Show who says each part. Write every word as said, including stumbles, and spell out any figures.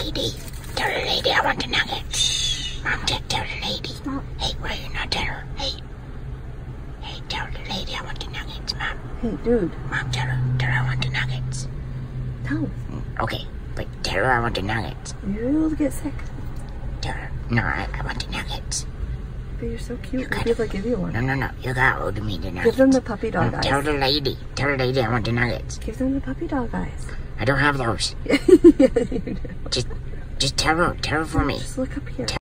Speaker 1: lady. Tell the lady I want the nuggets. Mom, tell, tell the lady.
Speaker 2: Stop.
Speaker 1: Hey, why you not tell her? Hey. Hey, tell the lady I want the nuggets, Mom.
Speaker 2: Hey, dude.
Speaker 1: Mom, tell her. Tell her I want the nuggets.
Speaker 2: No.
Speaker 1: Okay, but tell her I want the nuggets.
Speaker 2: You're able to get sick.
Speaker 1: Tell her. No, I, I want the nuggets.
Speaker 2: But you're so cute.
Speaker 1: You
Speaker 2: We'll be able to give you one.
Speaker 1: No, no, no. You got hold me the nuggets.
Speaker 2: Give them the puppy dog
Speaker 1: No,
Speaker 2: eyes.
Speaker 1: Tell the lady. Tell the lady I want the nuggets.
Speaker 2: Give them the puppy dog eyes.
Speaker 1: I don't have those.
Speaker 2: Yeah, you do.
Speaker 1: Just, just tell her. Tell her for me.
Speaker 2: Just look up here.